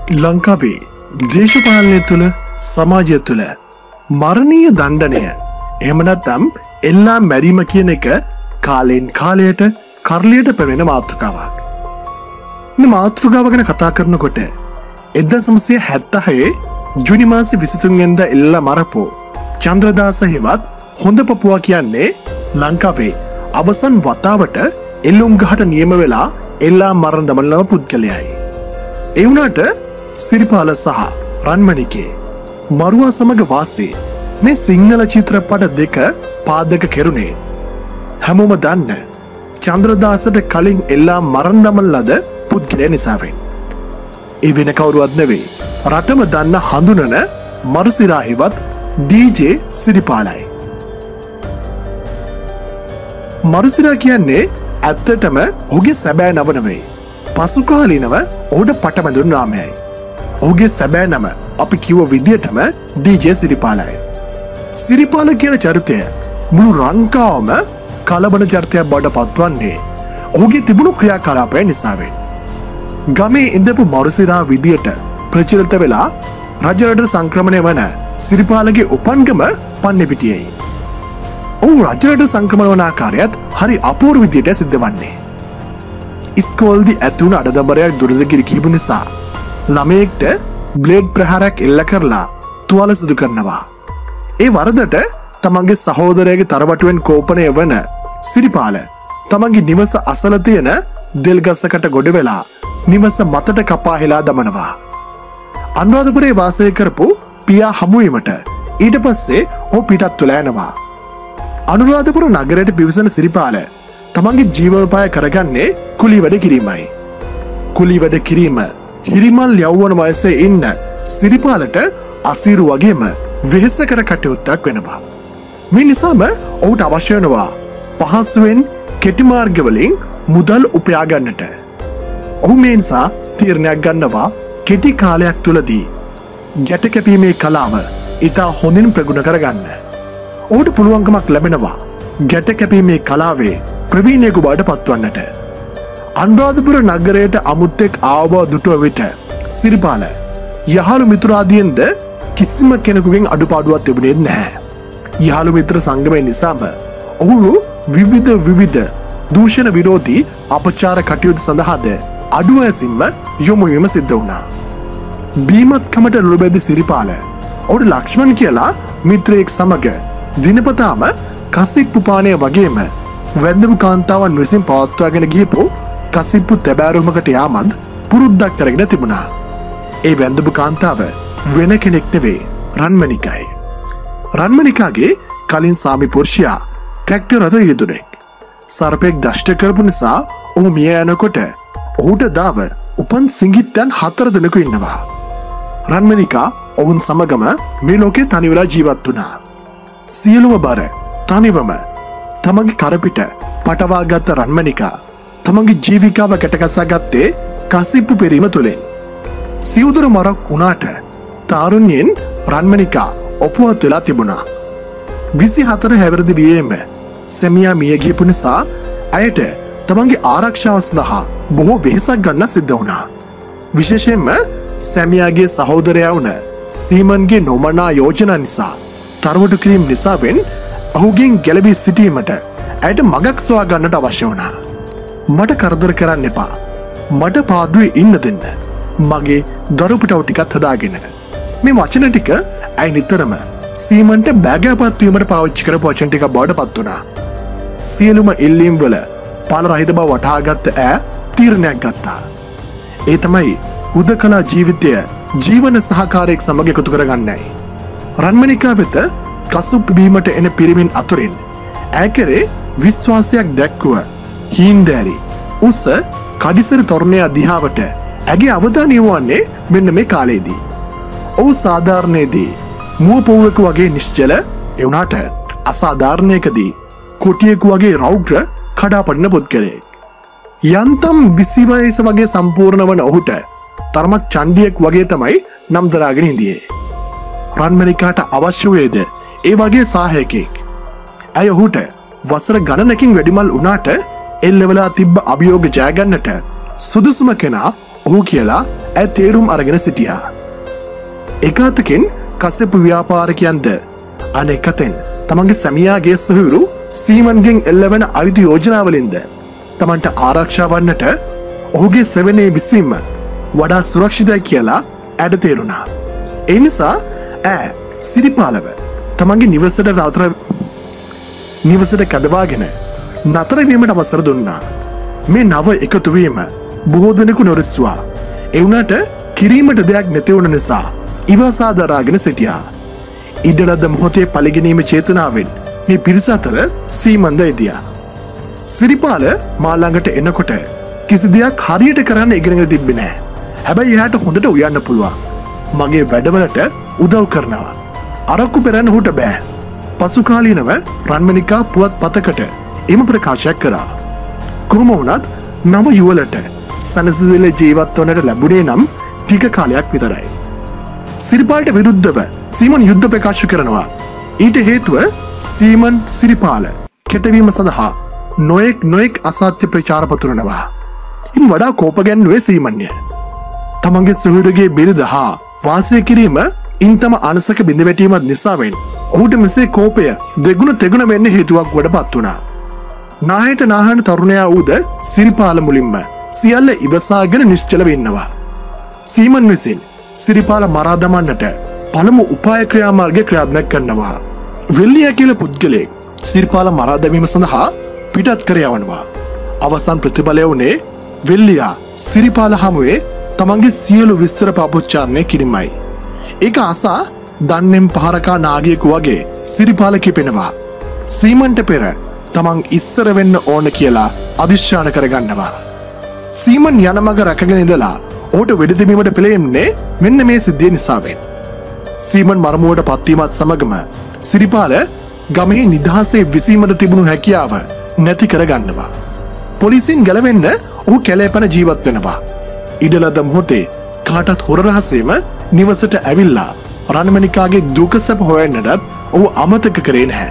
ලංකාවේ දේශපාලනය තුළ සමාජය තුළ මරණීය දණ්ඩනය එහෙම නැත්නම් එල්ලා මැරීම කියන එක කාලෙන් කාලයට කරලියට පැමිණෙන මාතෘකාවක්. මේ මාතෘකාව ගැන කතා කරනකොට 1976 ජූනි මාසේ 23 වෙනිදා එල්ලා මරපු චන්ද්‍රදාස හිවත් හොඳ පපුවා කියන්නේ ලංකාවේ අවසන් වතාවට එල්ලුම් ගහට නියම වෙලා එල්ලා මරණ දමන ලව පුද්ගලයයි. ඒ වුණාට සිරිපාල සහ රන්මණිගේ මරුවා සමග වාසී මේ සිංහල චිත්‍රපට දෙක පාදක කෙරුණේ හැමෝම දන්න චන්ද්‍රදාසට කලින් එල්ලා මරණ දමන ලද පුද්ගලයා නිසාවෙන්. ඒ වෙන කවුරුවත් නෙවෙයි රටම දන්න හඳුනන මරුසිරාහිවත් ඩීජේ සිරිපාලයි. මරුසිරා කියන්නේ ඇත්තටම ඔහුගේ සැබෑ නම නෙවෙයි. පසුකාලීනව ඔහුට පටබැඳුණු නාමයයි. ඔහුගේ සැබෑ නම අපි කිව්ව විදියටම ඩීජේ සිරිපාලයි. සිරිපාල කියන චරිතය මුළු ලංකාවම කලබන චරිතයක් බවට පත්වන්නේ ඔහුගේ තිබුණු ක්‍රියාකලාපය නිසාවෙන්. ගමේ ඉඳපු මරුසිරා විදියට ප්‍රචලිත වෙලා රජරට සංක්‍රමණය වන සිරිපාලගේ උපන්ගම පන්නේපිටියයි. ඔහු රජරට සංක්‍රමණ වන ආකාරයත් හරි අපූර්ව විදියට සිද්ධ වන්නේ. ඉස්කෝල්දී ඇතුණු අඩදබරයක් දුරදගිරි කියපු නිසා ළමයෙක්ට බ්ලේඩ් ප්‍රහාරයක් එල්ල කරලා තුවාල සිදු කරනවා. ඒ වරදට තමන්ගේ සහෝදරයාගේ තරවටුවෙන් කෝපනය වන සිරිපාල තමන්ගේ නිවස අසල තියෙන දෙල්ගස්සකට ගොඩ වෙලා නිවස මතට කපා හෙලා දමනවා. අනුරාධපුරේ වාසය කරපු පියා හමුවීමට ඊට පස්සේ ඔහු පිටත් වෙලා යනවා. අනුරාධපුර නගරයට පිවිසෙන සිරිපාල තමන්ගේ ජීවනෝපාය කරගන්නේ කුලී වැඩ කිරීමයි. කුලී වැඩ කිරීම හිරිමල් යෞවන වයසේ ඉන්න සිරිපාලට අසීරු වගේම වෙහෙසකර කටයුත්තක් වෙනවා. මේ නිසාම ඔහුට අවශ්‍ය වෙනවා පහසුවෙන් කෙටි මාර්ගවලින් මුදල් උපයා ගන්නට. ඔහු මේ නිසා තීරණයක් ගන්නවා කෙටි කාලයක් තුලදී ගැට කැපීමේ කලාව ඉතා හොඳින් ප්‍රගුණ කරගන්න. ඔහුට පුළුවන්කමක් ලැබෙනවා ගැට කැපීමේ කලාවේ ප්‍රවීණයෙකු බවට පත්වන්නට. අනුරාධපුර නගරයට අමුත්තෙක් ආව දුටුව විට සිරිපාල යහළු මිතුරාදියෙන්ද කිසිම කෙනෙකුගෙන් අඩුපාඩුවක් තිබුණේ නැහැ. යහළු මිත්‍ර සංගමය නිසාම ඔහු විවිධ දූෂණ විරෝධී අපචාර කටයුතු සඳහාද අඩු වයසින්ම යොමු වීම සිද්ධ වුණා. බීමත්කමට ලුබැඳි සිරිපාල ඔහුට ලක්ෂ්මන් කියලා මිත්‍රයෙක් සමග දිනපතාම කසිප්පු පානය වගේම වැන්දපු කාන්තාවන් විසින් පවත්වාගෙන ගියපු කසිප්පු තැබෑරුමකට යාමත් පුරුද්දක් කරගෙන තිබුණා. ඒ වැන්දපු කාන්තාව වෙන කෙනෙක් නෙවෙයි රන්මණිකයි. රන්මණිකාගේ කලින් සාමි පුරුෂයා ට්‍රැක්ටර් රථ යෙදුණෙක්. සර්පෙක් දෂ්ට කරපු නිසා ඔහු මිය යනකොට ඔහුට දාව උපන් සිඟිත්තයන් 4 දෙනෙකු ඉන්නවා. රන්මණිකා ඔවුන් සමගම මේ ලෝකේ තනි වෙලා ජීවත් වුණා. සියලුම බර තනිවම තමන්ගේ කරපිට පටවාගත්ත රන්මණිකා තමන්ගේ ජීවිකාව කැටකසා ගත්තේ කසිප්පු පෙරීම තුළින්. සිවුදුර මරක් වුණාට තාරුණ්‍යයෙන් රන්මණිකා ඔපුවත් වෙලා තිබුණා. 24 හැවිරිදි වියේම සැමියා මිය ගියපු නිසා ඇයට තමන්ගේ ආරක්ෂාව සඳහා බොහෝ වෙහෙසක් ගන්න සිද්ධ වුණා. විශේෂයෙන්ම සැමියාගේ සහෝදරයා වුණ සීමන්ගේ නොමනා යෝජනා නිසා තරවටු කිරීම නිසාවෙන් ඔහුගෙන් ගැලවී සිටීමට ඇයට මගක් සොයා ගන්නට අවශ්‍ය වුණා. මට කරදර කරන්න එපා. මට පාඩුවේ ඉන්න දෙන්න. මගේ දරුපිටව ටිකත් හදාගෙන. මේ වචන ටික ඇයි නිතරම සීමන්ට බෑගෑපත් වීමට පාවිච්චි කරපු වචන ටික බවට පත් වුණා. සියලුම ඉල්ලීම් වල පළ රහිත බව වටහාගත්ත ඈ තීරණයක් ගත්තා. ඒ තමයි හුදකලා ජීවිතය ජීවන සහකාරයෙක් සමග එකතු කරගන්නයි. රන්මණිකා වෙත කසුප් බීමට එන පිරිමින් අතුරින් ඈ කෙරේ විශ්වාසයක් දැක්වුව හීන්දෑරි උස කඩිසර තොරණය දිහාවට ඇගේ අවධානය යොමුවන්නේ මෙන්න මේ කාලයේදී. ඔහු සාධාරණයේදී මුව පොව්වෙකු වගේ නිශ්චල එවුනාට අසාධාරණයකදී කොටියෙකු වගේ රෞද්‍ර කඩාපඩින පුද්ගලයෙක්. යන්තම් 20 වයස වගේ සම්පූර්ණ වන ඔහුට තරමක් චණ්ඩියෙක් වගේ තමයි නම් දරාගෙන හිටියේ. රන්මණිකාට අවශ්‍ය වේද ඒ වගේ සාහයකෙක්. ඇය ඔහුට වසර ගණනකින් වැඩිමල් වුණාට එල්ලවලා තිබ්බ අභියෝග ජය ගන්නට සුදුසුම කෙනා ඔහු කියලා ඇය තේරුම් අරගෙන සිටියා. එකතකින් කස්සපු ව්‍යාපාරිකයන්ද අනෙක් අතෙන් තමන්ගේ සැමියාගේ සොහොයුරු සීමන්ගෙන් එල්ලවෙන අයිති යෝජනාවලින්ද තමන්ට ආරක්ෂා වන්නට ඔහුගේ සෙවනේ විසීම වඩා සුරක්ෂිතයි කියලා ඇයට තේරුණා. ඒ නිසා ඈ සිරිපාලව තමන්ගේ නිවසට කඩවාගෙන නතර වීමට අවසර දුන්නා. මේ නව එකතු වීම බොහෝ දෙනෙකු නොරිස්සුවා. ඒ වුණාට කිරීමට දෙයක් නැති වුණ නිසා ඉවසා දරාගෙන සිටියා. ඉඩලද මොහොතේ පළිගැනීම චේතනාවෙන් මේ පිරිස අතර සීමන්ද ඉදියා. සිරිපාල මා ළඟට එනකොට කිසි දෙයක් හරියට කරන්න ඉගෙනගෙන තිබ්බේ නැහැ. හැබැයි එයාට හොඳට උයන්න පුළුවන්. මගේ වැඩවලට උදව් කරනවා. අරක්කු පෙරන්න හුට බෑ. පසු කාලීනව රන්මනිකා පුවත් පතකට එම ප්‍රකාශයක් කරා. කොහොම වුණත් නව යුවලට සනසිදල ජීවත් වනට ලැබුණේ නම් ටික කාලයක් විතරයි. සිරිපාලට විරුද්ධව සීමන් යුද්ධ ප්‍රකාශ කරනවා. ඊට හේතුව සීමන් සිරිපාල කෙටවීම සඳහා නොයෙක් අසත්‍ය ප්‍රචාර පතුරනවා. ඉන් වඩා කෝප ගැන්නුවේ සීමන්ය. තමන්ගේ සොහොයුරගේ බිරිඳ හා වාසය කිරීම ඉන්තම අනසක බිඳවැටීමත් නිසාවෙන් ඔහුට මෙසේ කෝපය දෙගුණ තෙගුණ වෙන්න හේතුවක් වඩ පත් වුණා. නාහයට නාහන තරුණයා වූද සිරිපාල මුලින්ම සියල්ල ඉවසාගෙන නිශ්චලව ඉන්නවා. සීමන් විසින් සිරිපාල මරා දමන්නට පළමු උපාය ක්‍රියාමාර්ග ක්‍රියාත්මක කරනවා. වෙල්ලියා කියලා පුද්ගලයෙක් සිරිපාල මරා දැමීම සඳහා පිටත් කර යවනවා. අවසන් ප්‍රතිඵලය වුණේ වෙල්ලියා සිරිපාල හමුවේ තමන්ගේ සියලු විස්තර පාපොච්චාරණය කිරීමයි. ඒක අසා දන්නෙම් පහරකා නාගයෙකු වගේ සිරිපාල කිපෙනවා. සීමන්ට පෙර තමන් ඉස්සර වෙන්න ඕන කියලා අධිෂ්ඨාන කරගන්නවා. සීමන් යන මග රැකගෙන ඉඳලා ඔහුට වෙඩිතිබීමට පෙළෙන්නේ මෙන්න මේ සිද්ධිය නිසාවෙන්. සීමන් මරමුවට පත්වීමත් සමගම සිරිපාල ගමේ නිදහසේ විසීමට තිබුණු හැකියාව නැති කරගන්නවා. පොලිසින් ගැලවෙන්න ඔහු කැලේ පැන ජීවත් වෙනවා. ඉඩලද මොහොතේ කාටත් හොර රහසේම නිවසට ඇවිල්ලා රන්මනිකාගේ දුක සැප හොයන්නටත් ඔහු අමතක කරේ නැහැ.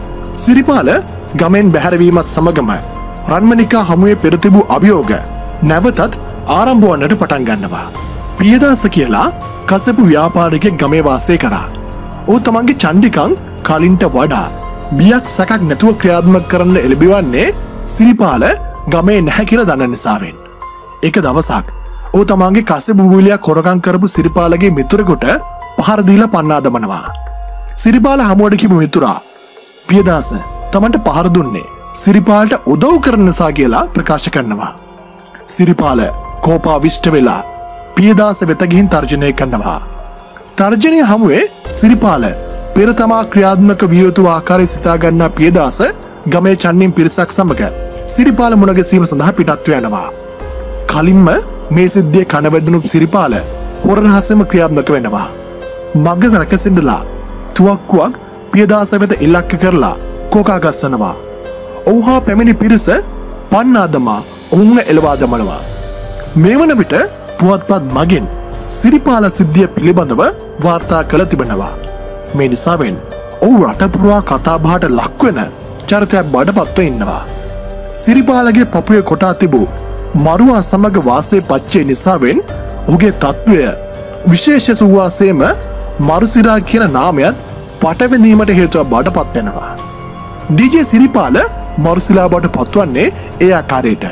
සිරිපාල ගමෙන් බැහැරවීමත් සමගම රන්මනිකා හමුවේ පෙර තිබූ අභියෝග නැවතත් ආරම්භ වන්නට පටන් ගන්නවා. පියදාස කියලා කසපු ව්‍යාපාරිකයෙක් ගමේ වාසය කරා. ඔහු තමන්ගේ චණ්ඩිකන් කලින්ට වඩා බියක් සැකක් නැතුව ක්‍රියාත්මක කරන්න එළඹවන්නේ සිරිපාල ගමේ නැහැ කියලා දන්න නිසාවෙන්. එක දවසක් ඔහු තමන්ගේ කසපු බූලියක් හොරකම් කරපු සිරිපාලගේ මිතුරෙකුට පහර දීලා පන්නා දමනවා. සිරිපාල හමුවට කිව්ව මිතුරා පියදාස තමන්ට පහර දුන්නේ සිරිපාලට උදව් කරන නිසා කියලා ප්‍රකාශ කරනවා. සිරිපාල කෝපාවිෂ්ඨ වෙලා පියදාස වෙත ගිහින් තර්ජනය කරනවා. තර්ජනය හමුවේ සිරිපාල පෙර තමා ක්‍රියාත්මක විය යුතු ආකාරය සිතා ගන්නා පියදාස ගමේ චන්නින් පිරිසක් සමග සිරිපාල මුණ ගැසීම සඳහා පිටත් වෙනවා. කලින්ම මේ සිද්ධිය කනවැදුණු සිරිපාල හොර රහසෙම ක්‍රියාත්මක වෙනවා. මග රැකසෙන්නලා තුවක්කුවක් පියදාස වෙත ඉලක්ක කරලා කෝකා ගස්සනවා. ඔහු හා පැමිණි පිරිස පන්නා දමා ඔවුන්ව එළවා දමනවා. මේ වන විට පුවත්පත් මගින් සිරිපාල සිද්ධිය පිළිබඳව වාර්තා කළ තිබෙනවා. මේ නිසාවෙන් ඔහු රටපුරා කතාබහට ලක්වෙන චරිතයක් බවට පත්ව ඉන්නවා. සිරිපාලගේ පපුවේ කොටා තිබූ මරුවා සමග වාසය පච්චේ නිසාවෙන් ඔහුගේ තත්ත්වය විශේෂ සුවාසේම මරුසිරා කියන නාමයත් පටවැඳීමට හේතුව බවට පත්වෙනවා. ඩීජේ සිරිපාල මරුසිලා බවට පත්වන්නේ ඒ ආකාරයටයි.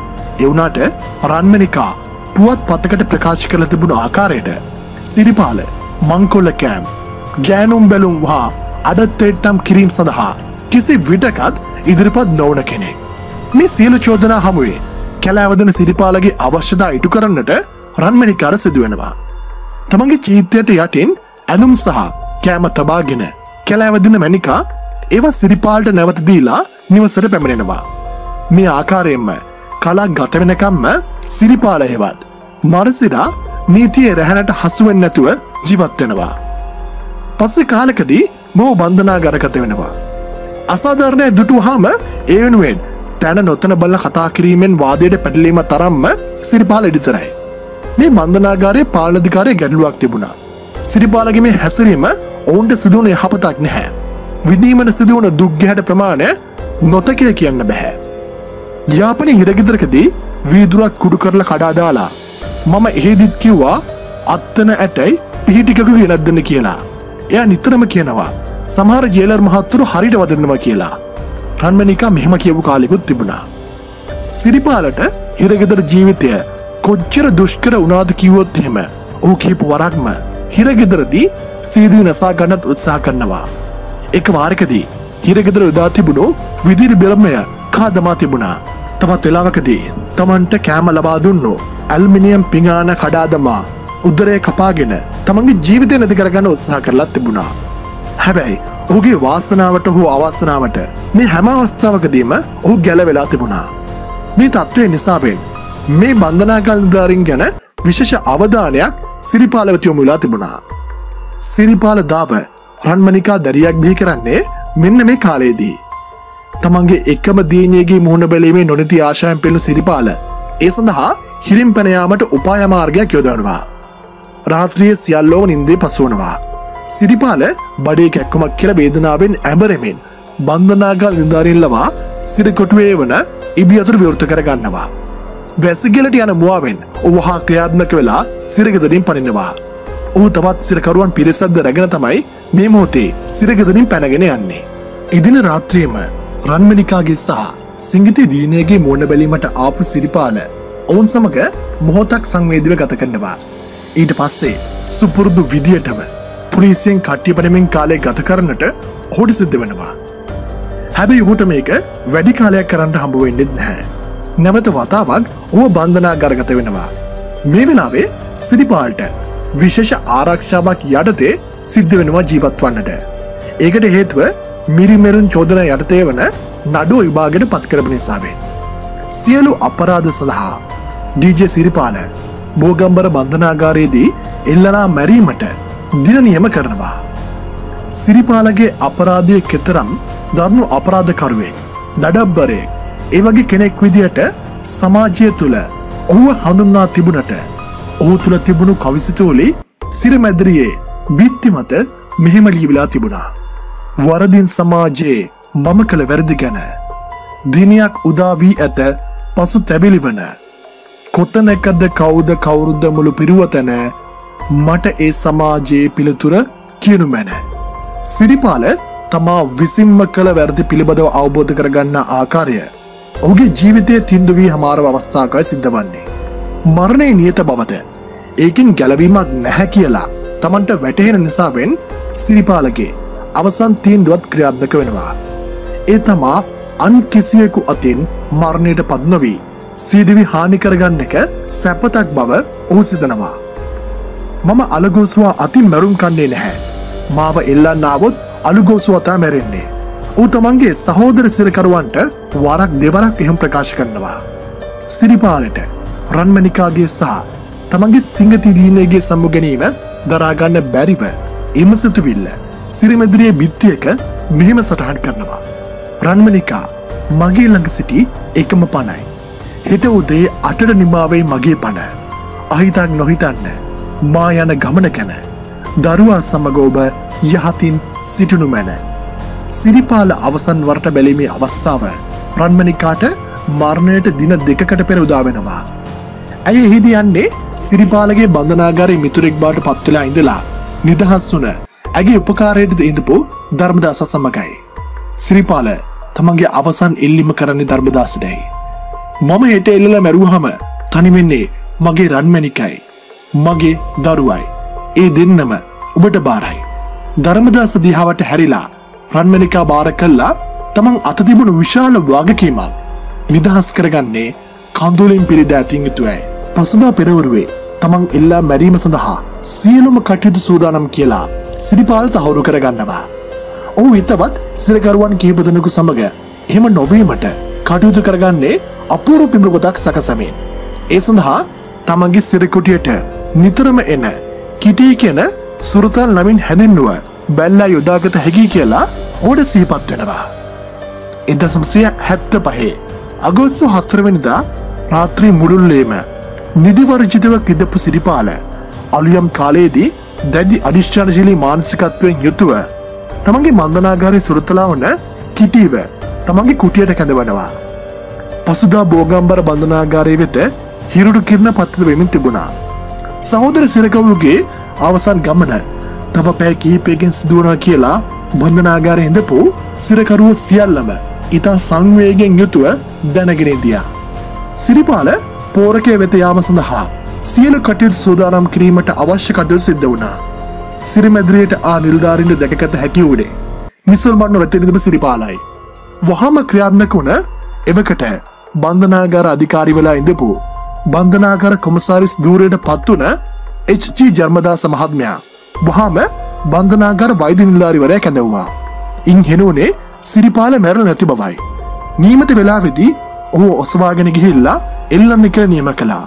එවුනාට රන්මනිකා පුවත් පතකට ප්‍රකාශ කළ තිබුණු ආකාරයට සිරිපාල මංකොල්ල කෑම් ගෑනුම් බැලුම් හා අඩත්තෙට්ටම් කිරීම සඳහා කිසි විටකත් ඉදිරිපත් නොවන කෙනෙක්. මේ සියලු චෝදනා හමුවේ කැලෑවදන සිරිපාලගේ අවශ්‍යතා ඉටු කරන්නට රන්මනිකාට සිදුවෙනවා. තමන්ගේ චීත්තයට යටින් ඇඳුම් සහ කෑම තබාගෙන කැලෑවදින මැනිකා ඒවා සිරිපාලට නැවත දීලා නිවසට පැමිණෙනවා. මේ ආකාරයෙන්ම කලක් ගත වෙනකම්ම සිරිපාල හෙවත් මරසිරා නීතියේ රැහැනට හසුවෙන්නේ නැතුව ජීවත් වෙනවා. පස්සේ කාලෙකදී මොහු බන්ධනාගාරගත වෙනවා. අසාධාරණයක් දුටුවාම ඒ වෙනුවෙන් තැන නොතන බලලා කතා කිරීමෙන් වාදයට පැටලීම තරම්ම සිරිපාල ඉදිතරයි. මේ බන්ධනාගාරයේ පාලනාධිකාරියේ ගැටලුවක් තිබුණා. සිරිපාලගේ මේ හැසිරීම ඔවුන්ට සිදුවුණු යහපතක් නැහැ. විඳීමට සිදුවුණු දුක් ගැහැට ප්‍රමාණය නොතකය කියන්න බෑ. යාපනයේ හිරගෙදරකදී වීදුරක් කුඩු කරලා කඩා දාලා මම එහෙදිත් කිව්වා අත්තන ඇටයි පිහිටිකක ගෙනත් දෙන්න කියලා. එයා නිතරම කියනවා සමහර ජේලර් මහත්තුරු හරියට වදිනවා කියලා. රන්මනිකා මෙහෙම කියපු කාලෙකුත් තිබුණා. සිරිපාලට හිරගෙදර ජීවිතය කොච්චර දුෂ්කර වුණාද කිව්වොත් එහෙම ඔහු කියපු වරක්ම හිරගෙදරදී සීදී නසා ගන්නත් උත්සාහ කරනවා. එක වාරකදී හිරගෙදර යොදා තිබුණු විදුලි බෙරමය කාදමා තිබුණා. තවත් වෙලාවකදී තමන්ට කෑම ලබා දුන්නු ඇල්මිනියම් පිඟාන කඩා දමා උදරය කපාගෙන තමන්ගේ ජීවිතය නැති කරගන්න උත්සාහ කරලා තිබුණා. හැබැයි ඔහුගේ වාසනාවට හෝ අවාසනාවට මේ හැම අවස්ථාවකදීම ඔහු ගැලවෙලා තිබුණා. මේ තත්ත්වය නිසාවෙන් මේ බන්ධනාගාර නිලධාරීන් ගැන විශේෂ අවධානයක් සිරිපාලට යොමු වෙලා තිබුණා. සිරිපාල දාව රන්මනිකා දැරියක් බිහි කරන්නේ මෙන්න මේ කාලයේදී. තමන්ගේ එකම දියණියගේ මුහුණ බැලීමේ නොනැති ආශාවෙන් පෙළුණු සිරිපාල ඒ සඳහා හිරින් පැන යාමට උපාය මාර්ගයක් යොදවනවා. රාත්‍රියේ සියල්ලෝම නිින්දේ පසුවනවා. සිරිපාල බඩේ කැක්කුමක් කියලා වේදනාවෙන් ඇඹරෙමින් බන්ධනාගාර නිලධාරීන් ලවා සිරකොටුවේ වන ඉබියතුරු විවෘත කරගන්නවා. වැසිගලට යන මුවාවෙන් ඔහු හා ක්‍රියාත්මක වෙලා සිරගෙදරින් පනිනවා. ඔහු තවත් සිරකරුවන් පිරිසක්ද රැගෙන තමයි මේ මොහොතේ සිරගෙදරින් පැනගෙන යන්නේ. එදින රාත්‍රියේම රන්මනිකාගේ සහ සිංගිති දීනේගේ මුහුණ බැලීමට ආපු සිරිපාල ඔවුන් සමග මොහොතක් සංවේදීව ගත කරනවා. ඊට පස්සේ සුපුරුදු විදියටම පොලිසියෙන් කට්ටිය පෙනෙමින් කාලය ගත කරන්නට ඔහුට සිද්ධ වෙනවා. හැබැයි ඔහුට මේක වැඩි කාලයක් කරන්න හම්බ වෙන්නේ නැහැ. නැවත වතාවක් ඔහු බන්ධනාගාරගත වෙනවා. මේ වෙලාවේ සිරිපාලට විශේෂ ආරක්ෂාවක් යටතේ සිද්ධ වෙනවා ජීවත් වන්නට. ඒකට හේතුව මිරිමෙරුන් චෝදනා යටතේ වන නඩුව විභාගයට පත් කරපු නිසාවෙන්. සියලු අපරාධ සඳහා ඩීජේ සිරිපාල බෝගම්බර බන්ධනාගාරයේදී එල්ලනා මැරීමට දින නියම කරනවා. සිරිපාලගේ අපරාධය කෙතරම් දරුණු අපරාධකරුවෙක්, දඩබ්බරයෙක්, ඒ වගේ කෙනෙක් විදියට සමාජය තුළ ඔහුව හඳුන්වා තිබුණට ඔහු තුළ තිබුණු කවිසිතුවලි සිරමැදිරියේ බිත්ති මත මෙහෙම ලියවිලා තිබුණා. වරදින් සමාජයේ මම කළ වැරදි ගැන දිනයක් උදා වී ඇත පසු තැබිලි වන කොතැනකද කවුද කවුරුද මුළු පිරුවතැන මට ඒ සමාජයේ පිළිතුර කියනු මැන. සිරිපාල තමා විසින්ම කළ වැරදි පිළිබඳව අවබෝධ කරගන්න ආකාරය ඔහුගේ ජීවිතයේ තින්දු වී හමාරව අවස්ථාවකයි සිද්ධ වන්නේ. මරණය නියත බවද ඒකින් ගැලවීමක් නැහැ කියලා තමන්ට වැටහෙන නිසාවෙන් සිරිපාලගේ අවසන් තීන්දුවත් ක්‍රියාත්මක වෙනවා. ඒ තමා අන් කිසිවෙකු අතින් මරණයට පත් නොවී සීදිවි හානි කරගන්න එක සැපතක් බව ඔහු සිතනවා. මම අලගෝසුවා අතින් මැරුම් කන්නේ නැහැ. මාව එල්ලන්න ආවොත් අලුගෝසුවා තමයි මැරෙන්නේ. ඌ තමන්ගේ සහෝදර සිරකරුවන්ට වරක් දෙවරක් එහෙම ප්‍රකාශ කරනවා. සිරිපාලට රන්මනිකාගේ සහ තමන්ගේ සිංගති දීනේගේ සමු ගැනීම දරා ගන්න බැරිව එම සිතුවිල්ල සිරිමැදිරියේ බිත්තියක මෙහෙම සටහන් කරනවා. රන්මනිකා මගේ ළඟ සිටි එකම පණයි. හෙට උදේ 8ට නිමාවේ මගේ පණ. අහිතක් නොහිතන්න මා යන ගමන ගැන දරුවා සමග ඔබ යහතින් සිටිනු මැන. සිරිපාල අවසන් වරට බැලීමේ අවස්ථාව රන්මනිකාට මරණයට දින 2කට පෙර උදා වෙනවා. ඇය එහිදී යන්නේ සිරිපාලගේ බන්ධනාගාරයේ මිතුරෙක් බවට පත් වෙලා ඉඳලා නිදහස් වුණ ඇගේ උපකාරයට ඉඳපු ධර්මදාස සමගයි. සිරිපාල තමන්ගේ අවසන් ඉල්ලීම කරන්නේ ධර්මදාසටයි. මම හෙට එල්ලලා මැරුවහම තනි වෙන්නේ මගේ රන්මනිකයි, මගේ දරුවයි. ඒ දෙන්නම ඔබට බාරයි. ධර්මදාස දිහාවට හැරිලා රන්මනිකා බාර කළා තමන් අත තිබුණු විශාල වගකීමක් නිදහස් කරගන්නේ කඳුලින් පිරිද ඇතින් යුතුවයි. පසුදා පෙරවරුවේ තමන් එල්ලා මැරීම සඳහා සියලුම කටයුතු සූදානම් කියලා සිරිපාල තහවුරු කරගන්නවා. ඔහු හිතවත් සිරකරුවන් කිහිප දෙනෙකු සමග එහෙම නොවීමට කටයුතු කරගන්නේ අපූර්ව පිඹුරපතක් සකසමින්. ඒ සඳහා තමන්ගේ සිරකුටියට නිතරම එන කිටි කියන සුරතල් නමින් හැඳින්වුව බැල්ලා යොදාගත හැකි කියලා ඔහුට සිහිපත් වෙනවා. 1975 අගෝස්තු 4 වෙනිදා රාත්‍රී මුළුල්ලේම නිදිවර්ජිතව කිදපු සිරිපාල අලුයම් කාලයේදී දැඩි අධිෂ්ඨානශීලී මානසිකත්වයෙන් යුතුව තමන්ගේ බන්ධනාගාරයේ සුරතලා වන කිටිව තමන්ගේ කුටියට කැඳවනවා. පසුදා බෝගම්බර බන්ධනාගාරයේ වෙත හිරුඩු කිරණ පත්තිත වෙමින් තිබුණා. සහෝදර සිරකවුගේ අවසන් ගමන තව පැය කිහිපයකින් සිදුවනවා කියලා බන්ධනාගාරයේ ඉඳපු සිරකරුව සියල්ලම ඉතා සංවේගයෙන් යුතුව දැනගෙන ඉදියා. සිරිපාල පෝරකය වෙත යාම සඳහා සියලු කටයුතු සූදානම් කිරීමට අවශ්‍ය කටයුතු සිද්ධ වුණා. සිරිමැදිරියට ආ නිලධාරීන්ට දැකගත හැකි වුණේ නිසල්මන්න වෙත ඉඳපු සිරිපාලයි. වහාම ක්‍රියාත්මක වුණ එවකට බන්ධනාගාර අධිකාරි වෙලා ඉඳපු බන්ධනාගාර කොමසාරිස් ධූරයට පත් වුණ H.G. ජර්මදාස මහත්මයා වහාම බන්ධනාගාර වෛද්‍ය නිලධාරිවරයා කැඳවුවා. ඉන් හෙනුනේ සිරිපාල මැරෙලා නැති බවයි. නියමිත වෙලාවේදී ඔහු ඔසවාගෙන ගිහිල්ලා එල්ලන්න කියලා නියම කළා.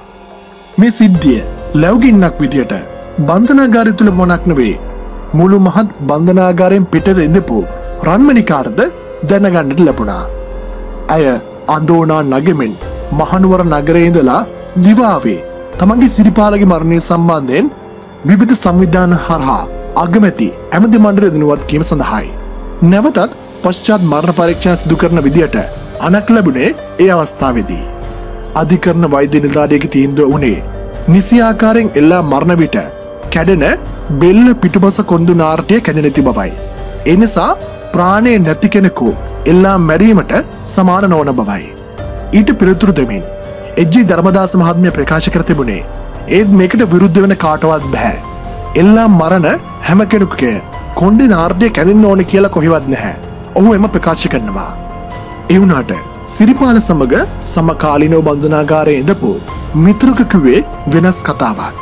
මේ සිද්ධිය ලැබුගින්නක් විදියට බන්ධනාගාරය තුල මොනක් නෙවෙයි මුළු මහත් බන්ධනාගාරයෙන් පිටත ඉඳපු රන්මණිකාර්ද දැනගන්නට ලැබුණා. ඇය අඳෝනා නගෙමින් මහනුවර නගරයේ ඉඳලා දිවාවේ තමන්ගේ සිරිපාලගේ මරණය සම්බන්ධයෙන් විවිධ සංවිධාන හරහා අගමැති ඇමති මණ්ඩලය දිනුවත් කීම සඳහායි. නැවතත් පශ්චාත් මරණ පරීක්ෂණ සිදු කරන විදියට අනක් ලැබුණේ ඒ අවස්ථාවේදී. අධිකරණ වෛද්‍ය නිලධාරියෙකුගේ තීන්දුව වුණේ නිසි ආකාරයෙන් එල්ලා මරණ විට කැඩෙන බෙල්ල පිටුපස කොන්දු නාර්ටය කැඩෙන නැති බවයි. ඒ නිසා ප්‍රාණය නැති කෙනෙකු එල්ලා මැරීමට සමාන නොවන බවයි. ඊට පිළිතුරු දෙමින් H.G. ධර්මදාස මහත්මයා ප්‍රකාශ කර තිබුණේ ඒත් මේකට විරුද්ධ වෙන කාටවත් බෑ. එල්ලා මරණ හැම කෙනෙකුගේ කොන්දේ නාර්ටය කැඩෙන්න ඕනේ කියලා කොහෙවත් නැහැ. ඔහු එම ප්‍රකාශ කරනවා. ඒ වුණාට සිරිපාල සමග සමකාලීනව බන්ධනාගාරයේ ඉඳපු මිත්‍රක කිව්වේ වෙනස් කතාවක්.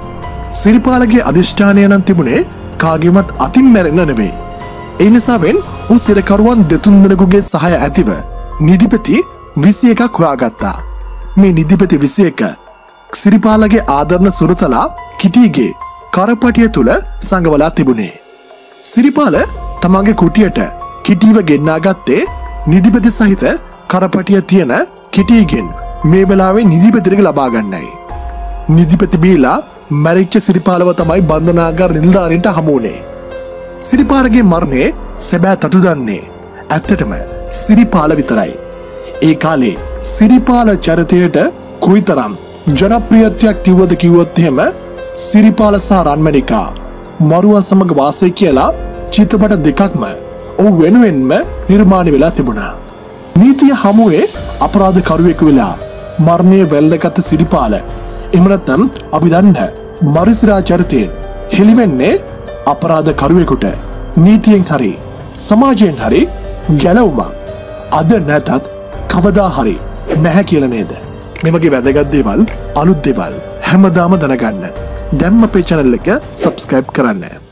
සිරිපාලගේ අධිෂ්ඨානය නම් තිබුණේ කාගේවත් අතින් මැරෙන්න නෙවෙයි. ඒ නිසාවෙන් ඔහු සිරකරුවන් දෙතුන් දෙනෙකුගේ සහාය ඇතිව නිදිපති 21ක් හොයාගත්තා. මේ නිදිපති 21 සිරිපාලගේ ආදරණ සුරතලා කිටිගේ කරපටිය තුල සංගවලා තිබුණේ. සිරිපාල තමන්ගේ කුටියට කිටිව ගෙන්නාගත්තේ නිදිපති සහිත කරපටිය තියෙන කිටිගෙන් මේ වෙලාවේ නිදිපතිරක ලබා ගන්නයි. නිදිපති බීලා මැරිච්ච සිරිපාලව තමයි බන්ධනාගාර නිලධාරීන්ට හමු වුණේ. සිරිපාලගේ මරණය සැබෑ තතු දන්නේ ඇත්තටම සිරිපාල විතරයි. ඒ කාලේ සිරිපාල චරිතයට කොයිතරම් ජනප්‍රියත්වයක් තිබුවද කිව්වොත් එහෙම සිරිපාල සහ රන්මණිකා මරුවා සමග වාසය කියලා චිත්‍රපට දෙකක්ම ඔහු වෙනුවෙන්ම නිර්මාණය වෙලා තිබුණා. නීතිය හමුවේ අපරාධකරුවෙකු වෙලා මරණය වැළඳගත් සිරිපාල එහෙම නැත්නම් අපි දන්න මරිසිරා චරිතයෙන් හෙළිවෙන්නේ අපරාධකරුවෙකුට නීතියෙන් හරි සමාජයෙන් හරි ගැලවුමක් අද නැතත් කවදා හරි නැහැ කියලා නේද? මේ වගේ වැදගත් දේවල් අලුත් දේවල් හැමදාම දැනගන්න දැම්ම අපේ channel එක subscribe කරන්න.